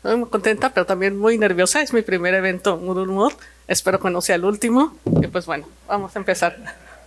Estoy muy contenta, pero también muy nerviosa. Es mi primer evento Moodle Mood. Espero que no sea el último. Y pues bueno, vamos a empezar.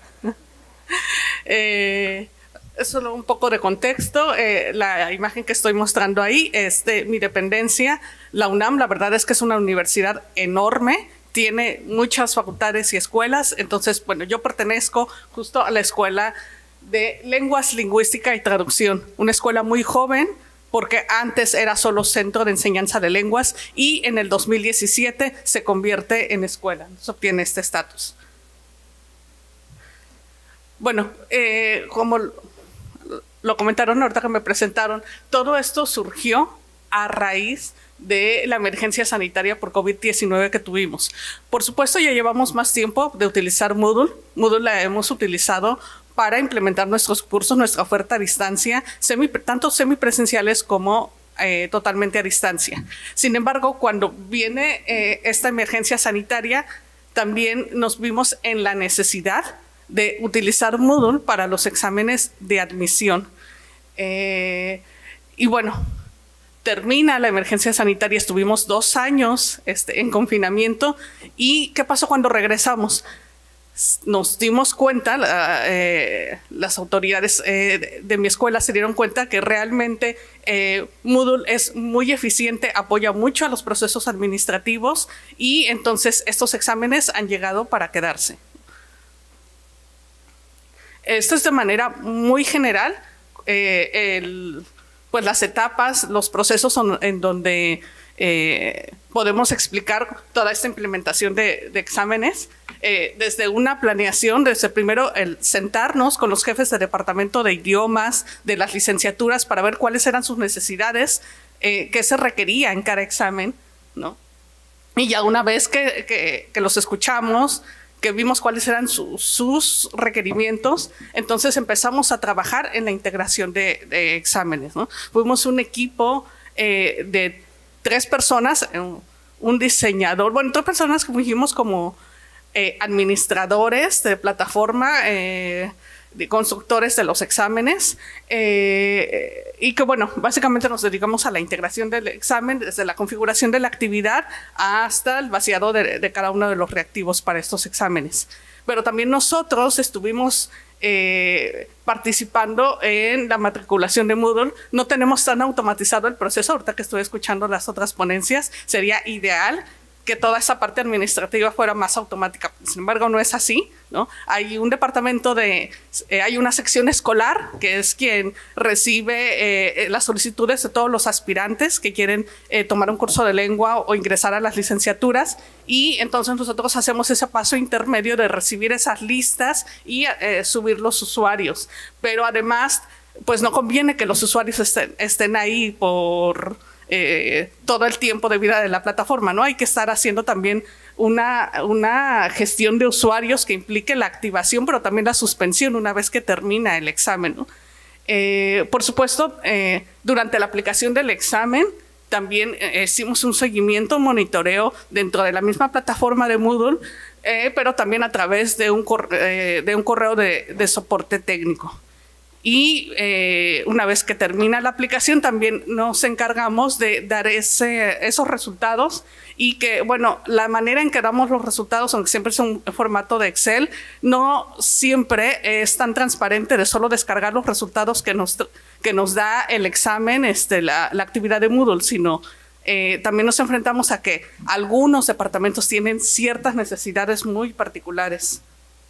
Solo un poco de contexto. La imagen que estoy mostrando ahí es de mi dependencia. La UNAM, la verdad es que es una universidad enorme. Tiene muchas facultades y escuelas. Entonces, bueno, yo pertenezco justo a la Escuela de Lenguas, Lingüística y Traducción. Una escuela muy joven, porque antes era solo centro de enseñanza de lenguas y en el 2017 se convierte en escuela. Entonces obtiene este estatus. Bueno, como lo comentaron ahorita que me presentaron, todo esto surgió a raíz de la emergencia sanitaria por COVID-19 que tuvimos. Por supuesto, ya llevamos más tiempo de utilizar Moodle. Moodle la hemos utilizado para implementar nuestros cursos, nuestra oferta a distancia, tanto semipresenciales como totalmente a distancia. Sin embargo, cuando viene esta emergencia sanitaria, también nos vimos en la necesidad de utilizar Moodle para los exámenes de admisión. Y bueno, termina la emergencia sanitaria, estuvimos 2 años en confinamiento. ¿Y qué pasó cuando regresamos? Nos dimos cuenta, las autoridades de mi escuela se dieron cuenta que realmente Moodle es muy eficiente, apoya mucho a los procesos administrativos y entonces estos exámenes han llegado para quedarse. Esto es de manera muy general, pues las etapas, los procesos en donde podemos explicar toda esta implementación de exámenes. Desde una planeación, desde primero el sentarnos con los jefes de departamento de idiomas, de las licenciaturas, para ver cuáles eran sus necesidades, qué se requería en cada examen, ¿no? Y ya una vez que los escuchamos, que vimos cuáles eran sus requerimientos, entonces empezamos a trabajar en la integración de exámenes, ¿no? Fuimos un equipo de 3 personas, un diseñador, bueno, 3 personas que fungimos como administradores de plataforma, de constructores de los exámenes, y que bueno, básicamente nos dedicamos a la integración del examen, desde la configuración de la actividad hasta el vaciado de cada uno de los reactivos para estos exámenes. Pero también nosotros estuvimos participando en la matriculación de Moodle. No tenemos tan automatizado el proceso. Ahorita que estoy escuchando las otras ponencias, sería ideal que toda esa parte administrativa fuera más automática. Sin embargo, no es así, ¿no? Hay un departamento hay una sección escolar que es quien recibe las solicitudes de todos los aspirantes que quieren tomar un curso de lengua o ingresar a las licenciaturas, y entonces nosotros hacemos ese paso intermedio de recibir esas listas y subir los usuarios. Pero además, pues no conviene que los usuarios estén ahí por todo el tiempo de vida de la plataforma, ¿no? Hay que estar haciendo también una gestión de usuarios que implique la activación, pero también la suspensión una vez que termina el examen, ¿no? Por supuesto, durante la aplicación del examen, también hicimos un seguimiento, un monitoreo dentro de la misma plataforma de Moodle, pero también a través de un correo de soporte técnico. Y una vez que termina la aplicación, también nos encargamos de dar esos resultados, y que, bueno, la manera en que damos los resultados, aunque siempre es un formato de Excel, no siempre es tan transparente de solo descargar los resultados que nos da el examen, la actividad de Moodle, sino también nos enfrentamos a que algunos departamentos tienen ciertas necesidades muy particulares.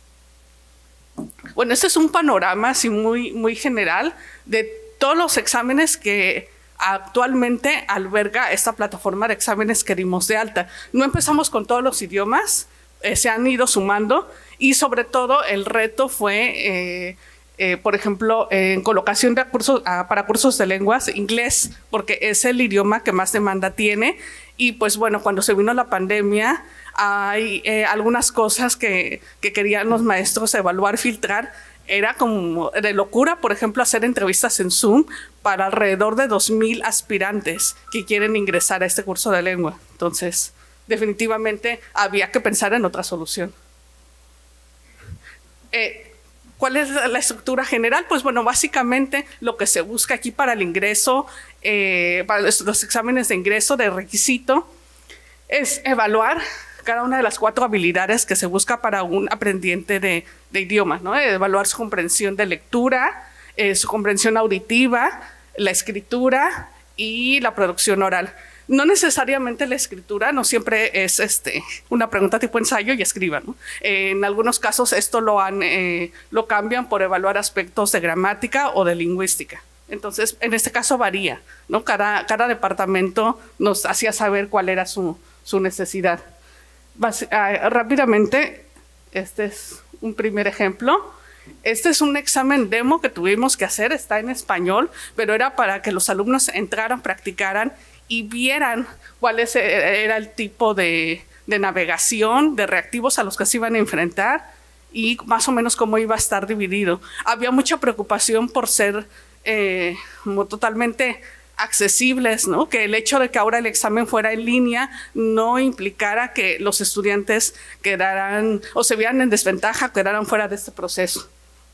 Bueno, este es un panorama así muy general de todos los exámenes que actualmente alberga esta plataforma de exámenes que dimos de alta. No empezamos con todos los idiomas, se han ido sumando, y sobre todo el reto fue, por ejemplo, en colocación de para cursos de lenguas, inglés, porque es el idioma que más demanda tiene. Y pues bueno, cuando se vino la pandemia, hay algunas cosas que querían los maestros evaluar, filtrar. Era como de locura, por ejemplo, hacer entrevistas en Zoom para alrededor de 2,000 aspirantes que quieren ingresar a este curso de lengua. Entonces, definitivamente había que pensar en otra solución. ¿Cuál es la estructura general? Pues bueno, básicamente lo que se busca aquí para el ingreso para los exámenes de ingreso de requisito es evaluar cada una de las 4 habilidades que se busca para un aprendiente de idioma, ¿no? Evaluar su comprensión de lectura, su comprensión auditiva, la escritura y la producción oral. No necesariamente la escritura, no siempre es una pregunta tipo ensayo y escriban, ¿no? En algunos casos esto lo cambian por evaluar aspectos de gramática o de lingüística. Entonces, en este caso varía, ¿no? Cada departamento nos hacía saber cuál era su necesidad. Rápidamente, este es un primer ejemplo. Este es un examen demo que tuvimos que hacer, está en español, pero era para que los alumnos entraran, practicaran y vieran cuál era el tipo de navegación, de reactivos a los que se iban a enfrentar y más o menos cómo iba a estar dividido. Había mucha preocupación por ser totalmente accesibles, ¿no? Que el hecho de que ahora el examen fuera en línea no implicara que los estudiantes quedaran o se vieran en desventaja, quedaran fuera de este proceso.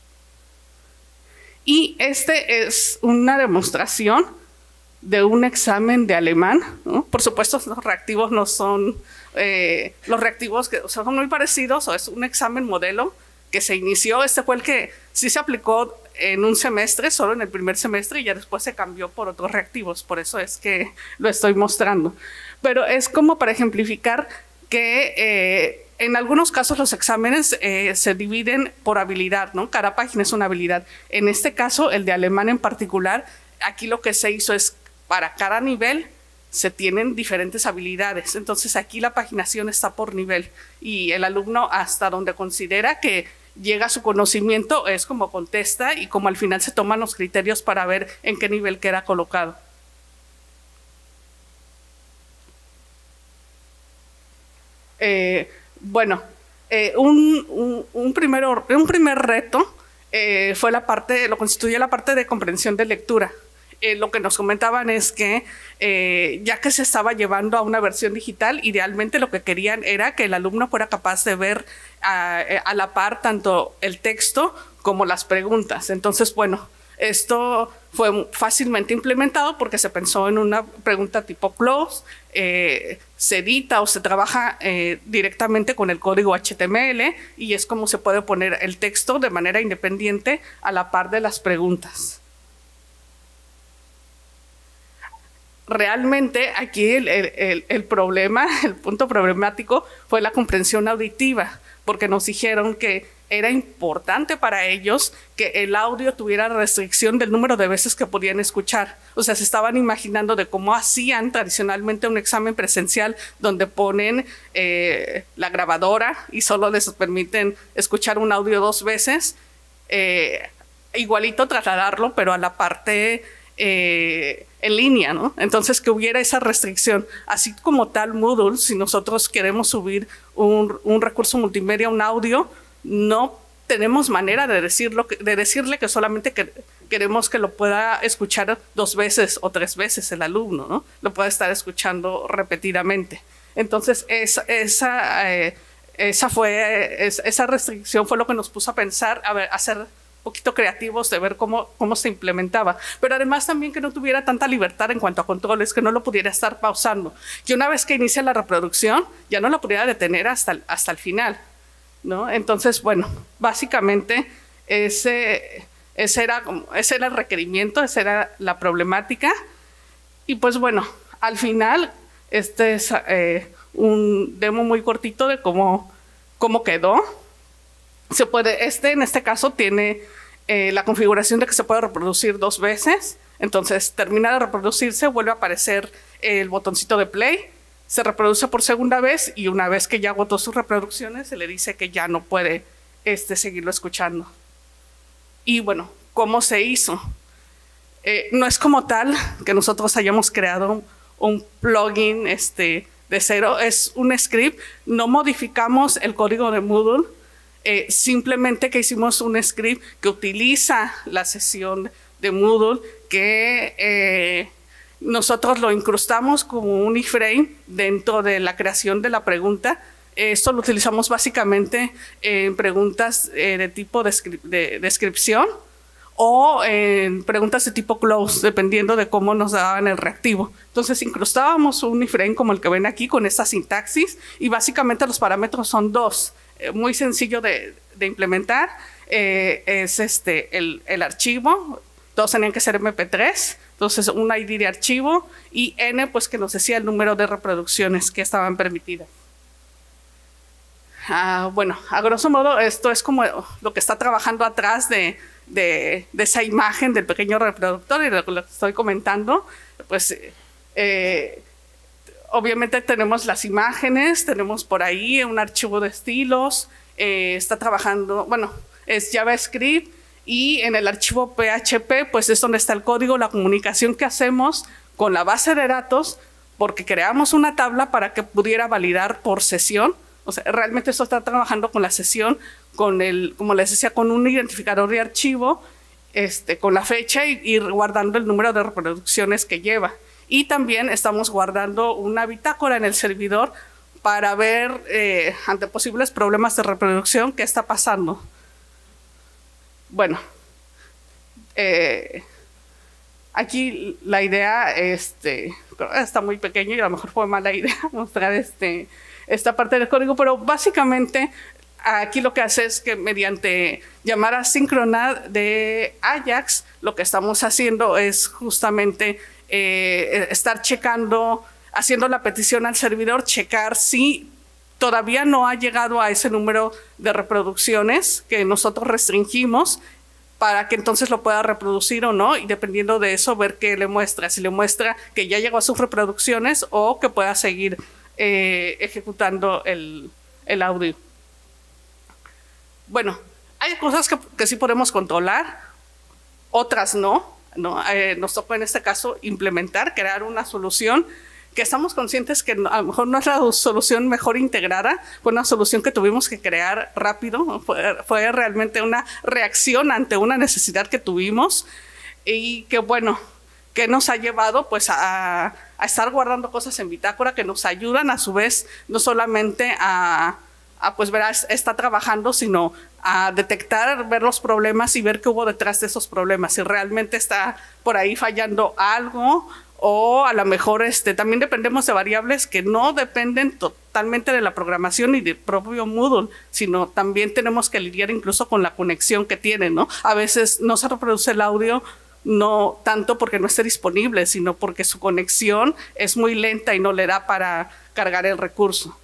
Y es una demostración de un examen de alemán, ¿no? Por supuesto, los reactivos no son los reactivos que son muy parecidos, o es un examen modelo que se inició. Este fue el que sí se aplicó en un semestre, solo en el primer semestre, y ya después se cambió por otros reactivos. Por eso es que lo estoy mostrando. Pero es como para ejemplificar que en algunos casos los exámenes se dividen por habilidad, ¿no? Cada página es una habilidad. En este caso, el de alemán en particular, aquí lo que se hizo es para cada nivel se tienen diferentes habilidades. Entonces aquí la paginación está por nivel y el alumno hasta donde considera que llega a su conocimiento es como contesta y como al final se toman los criterios para ver en qué nivel queda colocado. Un primer reto lo constituye la parte de comprensión de lectura. Lo que nos comentaban es que ya que se estaba llevando a una versión digital, idealmente lo que querían era que el alumno fuera capaz de ver a la par tanto el texto como las preguntas. Entonces, bueno, esto fue fácilmente implementado porque se pensó en una pregunta tipo close, se edita o se trabaja directamente con el código HTML y es como se puede poner el texto de manera independiente a la par de las preguntas. Realmente aquí el problema, el punto problemático fue la comprensión auditiva, porque nos dijeron que era importante para ellos que el audio tuviera restricción del número de veces que podían escuchar. O sea, se estaban imaginando de cómo hacían tradicionalmente un examen presencial donde ponen la grabadora y solo les permiten escuchar un audio 2 veces, igualito trasladarlo, pero a la parte en línea, ¿no? Entonces que hubiera esa restricción. Así como tal Moodle, si nosotros queremos subir un recurso multimedia, un audio, no tenemos manera de decirle que solamente queremos que lo pueda escuchar 2 veces o 3 veces el alumno, ¿no? Lo pueda estar escuchando repetidamente. Entonces esa restricción fue lo que nos puso a pensar, a ser poquito creativos de ver cómo se implementaba, pero además también que no tuviera tanta libertad en cuanto a controles, que no lo pudiera estar pausando, que una vez que inicia la reproducción ya no la pudiera detener hasta el final, ¿no? Entonces, bueno, básicamente ese era el requerimiento, esa era la problemática y pues bueno, al final este es un demo muy cortito de cómo quedó. En este caso tiene la configuración de que se puede reproducir 2 veces. Entonces termina de reproducirse, vuelve a aparecer el botoncito de play, se reproduce por segunda vez y una vez que ya agotó sus reproducciones se le dice que ya no puede seguirlo escuchando. Y bueno, ¿cómo se hizo? No es como tal que nosotros hayamos creado un plugin de cero, es un script, no modificamos el código de Moodle. Simplemente que hicimos un script que utiliza la sesión de Moodle, que nosotros lo incrustamos como un iframe dentro de la creación de la pregunta. Esto lo utilizamos básicamente en preguntas de tipo de descripción o en preguntas de tipo close, dependiendo de cómo nos daban el reactivo. Entonces incrustábamos un iframe como el que ven aquí con esta sintaxis y básicamente los parámetros son dos, muy sencillo de implementar, es el archivo, todos tenían que ser MP3, entonces un ID de archivo y N pues que nos decía el número de reproducciones que estaban permitidas. Bueno, a grosso modo esto es como lo que está trabajando atrás de esa imagen del pequeño reproductor y lo que estoy comentando, pues obviamente tenemos las imágenes, tenemos por ahí un archivo de estilos, está trabajando, bueno, es JavaScript y en el archivo PHP pues es donde está el código, la comunicación que hacemos con la base de datos porque creamos una tabla para que pudiera validar por sesión. O sea, realmente esto está trabajando con la sesión, con como les decía, con un identificador de archivo, con la fecha y guardando el número de reproducciones que lleva. Y también estamos guardando una bitácora en el servidor para ver ante posibles problemas de reproducción qué está pasando. Bueno, aquí la idea está muy pequeña y a lo mejor fue mala idea mostrar esta parte del código, pero básicamente aquí lo que hace es que mediante llamada asíncrona de Ajax, lo que estamos haciendo es justamente estar checando, haciendo la petición al servidor, checar si todavía no ha llegado a ese número de reproducciones que nosotros restringimos para que entonces lo pueda reproducir o no, y dependiendo de eso ver qué le muestra, si le muestra que ya llegó a sus reproducciones o que pueda seguir ejecutando el audio. Bueno, hay cosas que sí podemos controlar, otras no. Nos tocó en este caso implementar, crear una solución que estamos conscientes que a lo mejor no es la solución mejor integrada, fue una solución que tuvimos que crear rápido, fue realmente una reacción ante una necesidad que tuvimos y que bueno, que nos ha llevado pues a estar guardando cosas en bitácora que nos ayudan a su vez no solamente a pues verás, está trabajando, sino a detectar, ver los problemas y ver qué hubo detrás de esos problemas, si realmente está por ahí fallando algo o a lo mejor también dependemos de variables que no dependen totalmente de la programación ni del propio Moodle, sino también tenemos que lidiar incluso con la conexión que tiene, ¿no? A veces no se reproduce el audio no tanto porque no esté disponible, sino porque su conexión es muy lenta y no le da para cargar el recurso.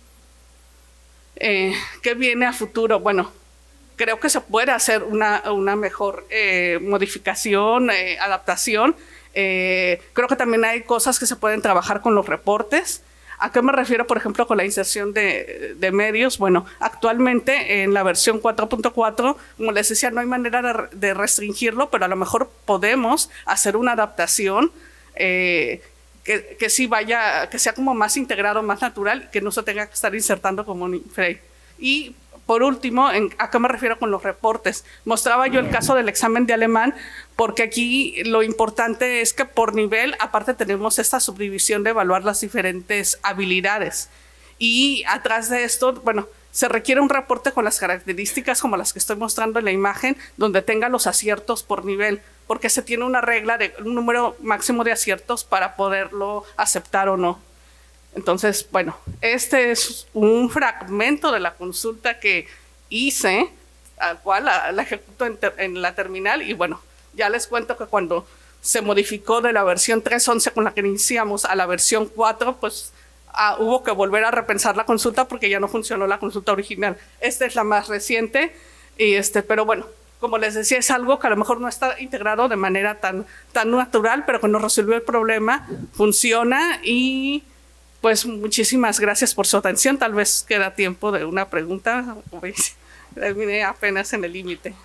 ¿Qué viene a futuro? Bueno, creo que se puede hacer una mejor modificación, adaptación. Creo que también hay cosas que se pueden trabajar con los reportes. ¿A qué me refiero, por ejemplo, con la inserción de medios? Bueno, actualmente en la versión 4.4, como les decía, no hay manera de restringirlo, pero a lo mejor podemos hacer una adaptación que sí vaya, que sea como más integrado, más natural, que no se tenga que estar insertando como un iframe. Y por último, ¿a qué me refiero con los reportes? Mostraba yo el caso del examen de alemán, porque aquí lo importante es que por nivel, aparte tenemos esta subdivisión de evaluar las diferentes habilidades. Y atrás de esto, bueno, se requiere un reporte con las características como las que estoy mostrando en la imagen, donde tenga los aciertos por nivel, porque se tiene una regla de un número máximo de aciertos para poderlo aceptar o no. Entonces, bueno, este es un fragmento de la consulta que hice, al cual la ejecuto en la terminal, y bueno, ya les cuento que cuando se modificó de la versión 3.11 con la que iniciamos a la versión 4, pues hubo que volver a repensar la consulta porque ya no funcionó la consulta original. Esta es la más reciente, y pero bueno, como les decía, es algo que a lo mejor no está integrado de manera tan natural, pero que nos resolvió el problema, funciona y pues muchísimas gracias por su atención. Tal vez queda tiempo de una pregunta. Terminé apenas en el límite.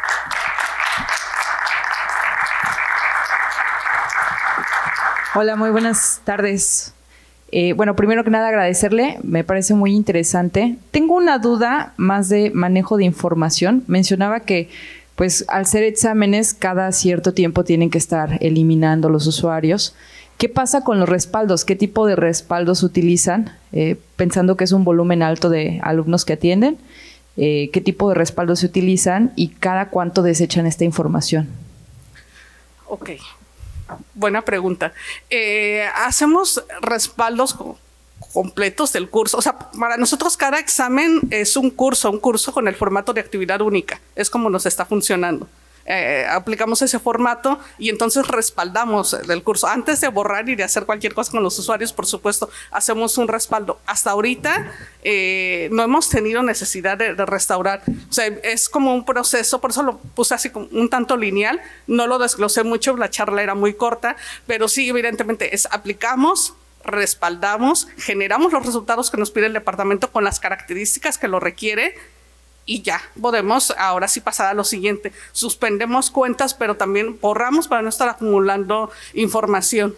Hola, muy buenas tardes. Bueno, primero que nada agradecerle, me parece muy interesante. Tengo una duda más de manejo de información. Mencionaba que pues al ser exámenes cada cierto tiempo tienen que estar eliminando los usuarios. ¿Qué pasa con los respaldos? ¿Qué tipo de respaldos utilizan? Pensando que es un volumen alto de alumnos que atienden. qué tipo de respaldos se utilizan y cada cuánto desechan esta información. Ok, buena pregunta. Hacemos respaldos completos del curso. O sea, para nosotros cada examen es un curso con el formato de actividad única. Es como nos está funcionando. Aplicamos ese formato y entonces respaldamos del curso. Antes de borrar y de hacer cualquier cosa con los usuarios, por supuesto, hacemos un respaldo. Hasta ahorita no hemos tenido necesidad de restaurar. O sea, es como un proceso, por eso lo puse así como un tanto lineal. No lo desglosé mucho, la charla era muy corta, pero sí, evidentemente, aplicamos, respaldamos, generamos los resultados que nos pide el departamento con las características que lo requiere. Y ya, podemos ahora sí pasar a lo siguiente. Suspendemos cuentas, pero también borramos para no estar acumulando información.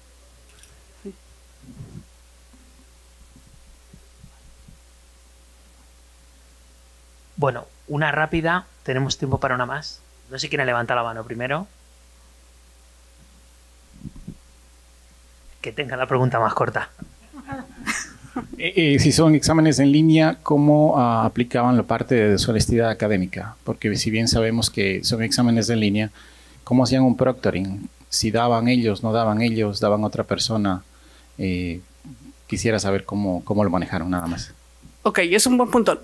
Bueno, una rápida. Tenemos tiempo para una más. No sé quién levanta la mano primero. Que tenga la pregunta más corta. Si son exámenes en línea, ¿cómo aplicaban la parte de deshonestidad académica? Porque si bien sabemos que son exámenes en línea, ¿cómo hacían un proctoring? Si daban ellos, no daban ellos, daban otra persona. Quisiera saber cómo lo manejaron, nada más. Ok, es un buen punto.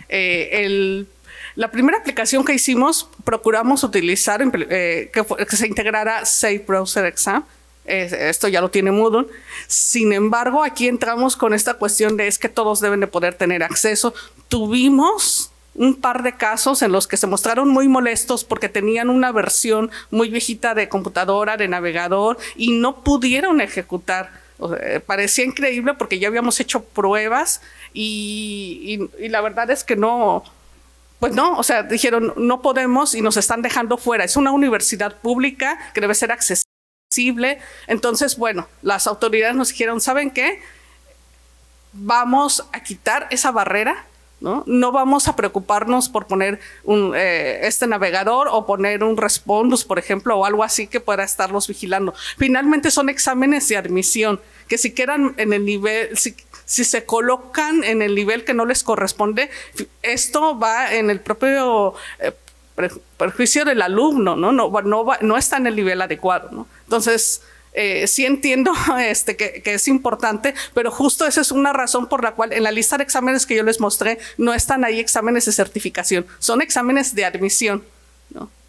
La primera aplicación que hicimos, procuramos utilizar que se integrara Safe Browser Exam. Esto ya lo tiene Moodle. Sin embargo, aquí entramos con esta cuestión de es que todos deben de poder tener acceso. Tuvimos un par de casos en los que se mostraron muy molestos porque tenían una versión muy viejita de computadora, de navegador, y no pudieron ejecutar. O sea, parecía increíble porque ya habíamos hecho pruebas y la verdad es que no. Pues no, o sea, dijeron no podemos y nos están dejando fuera. Es una universidad pública que debe ser accesible. Entonces, bueno, las autoridades nos dijeron, ¿saben qué? Vamos a quitar esa barrera, ¿no? No vamos a preocuparnos por poner este navegador o poner un Respondus, por ejemplo, o algo así que pueda estarlos vigilando. Finalmente son exámenes de admisión, que si quedan en el nivel, si se colocan en el nivel que no les corresponde, esto va en el propio perjuicio del alumno, ¿no? No está en el nivel adecuado, ¿no? Entonces, sí entiendo que es importante, pero justo esa es una razón por la cual en la lista de exámenes que yo les mostré no están ahí exámenes de certificación, son exámenes de admisión, ¿no?